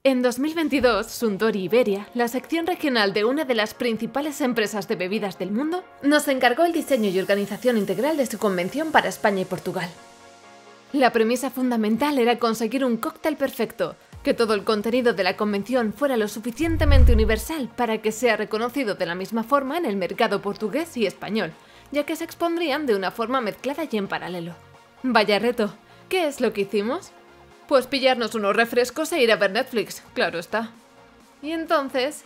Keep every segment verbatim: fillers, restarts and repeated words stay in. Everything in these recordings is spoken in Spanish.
En dos mil veintidós, Suntory Iberia, la sección regional de una de las principales empresas de bebidas del mundo, nos encargó el diseño y organización integral de su convención para España y Portugal. La premisa fundamental era conseguir un cóctel perfecto, que todo el contenido de la convención fuera lo suficientemente universal para que sea reconocido de la misma forma en el mercado portugués y español, ya que se expondrían de una forma mezclada y en paralelo. Vaya reto, ¿qué es lo que hicimos? Pues pillarnos unos refrescos e ir a ver Netflix, claro está. Y entonces...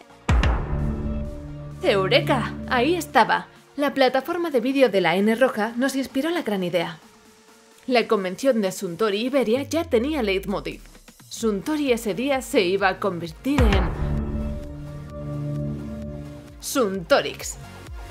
¡Eureka! Ahí estaba. La plataforma de vídeo de la N roja nos inspiró la gran idea. La convención de Suntory Iberia ya tenía leitmotiv. Suntory ese día se iba a convertir en... Suntorix.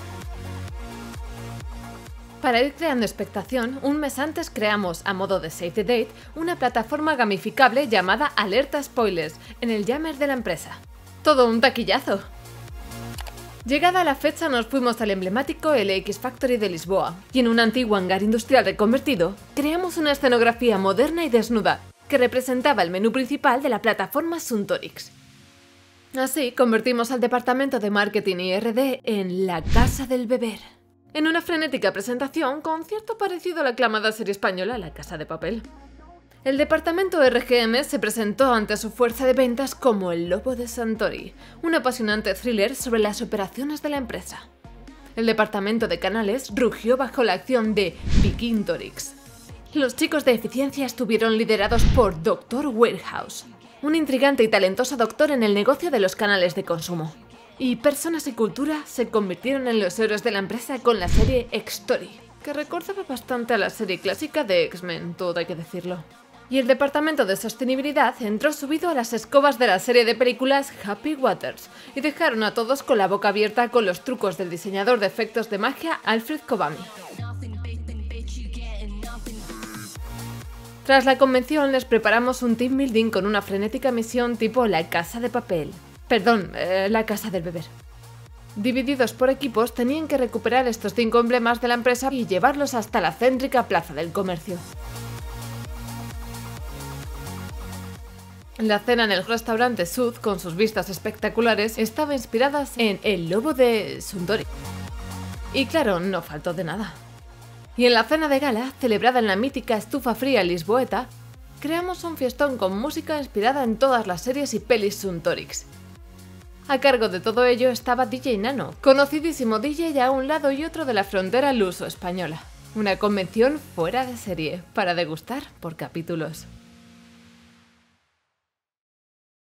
Para ir creando expectación, un mes antes creamos, a modo de Save the Date, una plataforma gamificable llamada Alerta Spoilers, en el Yammer de la empresa. Todo un taquillazo. Llegada la fecha nos fuimos al emblemático L X Factory de Lisboa, y en un antiguo hangar industrial reconvertido, creamos una escenografía moderna y desnuda, que representaba el menú principal de la plataforma Suntorix. Así, convertimos al departamento de marketing y R D en la Casa del Beber. En una frenética presentación con cierto parecido a la aclamada serie española La Casa de Papel. El departamento R G M se presentó ante su fuerza de ventas como El Lobo de Suntory, un apasionante thriller sobre las operaciones de la empresa. El departamento de canales rugió bajo la acción de Vikintorix. Los chicos de eficiencia estuvieron liderados por doctor Warehouse, un intrigante y talentoso doctor en el negocio de los canales de consumo. Y personas y cultura se convirtieron en los héroes de la empresa con la serie X-Story, que recordaba bastante a la serie clásica de X-Men, todo hay que decirlo. Y el departamento de sostenibilidad entró subido a las escobas de la serie de películas Happy Waters, y dejaron a todos con la boca abierta con los trucos del diseñador de efectos de magia Alfred Kobami. Tras la convención les preparamos un team building con una frenética misión tipo La Casa de Papel. Perdón, eh, la Casa del Beber. Divididos por equipos, tenían que recuperar estos cinco emblemas de la empresa y llevarlos hasta la céntrica Plaza del Comercio. La cena en el restaurante Sud, con sus vistas espectaculares, estaba inspirada en El Lobo de Suntory. Y claro, no faltó de nada. Y en la cena de gala, celebrada en la mítica estufa fría lisboeta, creamos un fiestón con música inspirada en todas las series y pelis Suntorix. A cargo de todo ello estaba D J Nano, conocidísimo D J a un lado y otro de la frontera luso-española. Una convención fuera de serie, para degustar por capítulos.